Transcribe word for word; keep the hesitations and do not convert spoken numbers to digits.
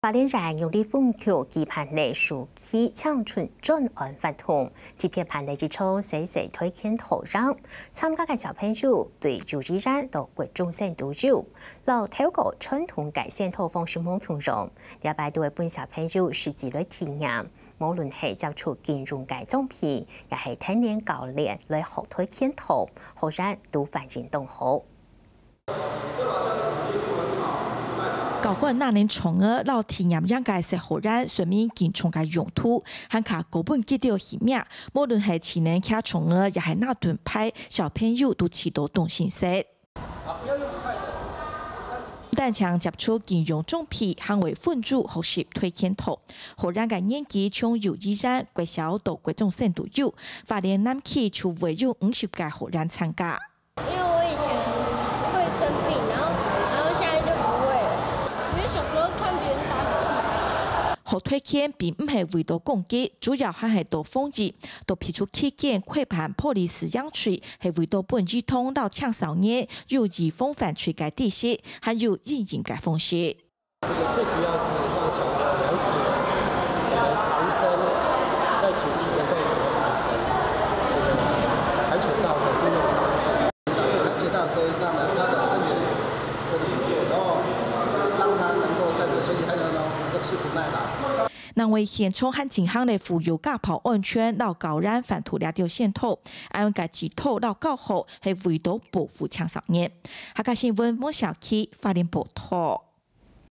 花莲县用力风球期盼内暑期抢存专案发动，这片盘内之初细细推荐土壤，参加嘅小朋友对主持人到各种程度有，老透过传统改线头方式冇强容，了解到本小朋友实际来体验，无论係接觸金融嘅裝備，也係體驗教練來學推薦圖，好人都反應動好。 教官那年從兒老體驗樣嘅食好人，順便見從嘅用途，還卡高本記條戲名，無論係前年卡從兒，也係那頓派小朋友都起到動心色。但強接觸金融裝備，行為輔助學習推薦圖，好人嘅年紀從幼兒園、國小到各種程度有，花蓮南區就會有五十個好人參加。 好推薦並唔係為到攻擊，主要還係到諷刺，到批出期間潰盤破例時樣處，係為到本兒童到青少年有移風反吹嘅地勢，還有陰影嘅風險。 這個最主要是讓小孩了解我們孩生在暑期的時候怎麼發生，這個跆拳道的運動方式，跆拳道可以讓他的身心或者然後讓他能夠在這身體還有能夠吃苦耐勞。 能為現場和健康的婦幼家跑安全，老高人反圖兩條線頭，按個指頭老高好係為到保護青少年。下個新聞莫小琪花蓮報道。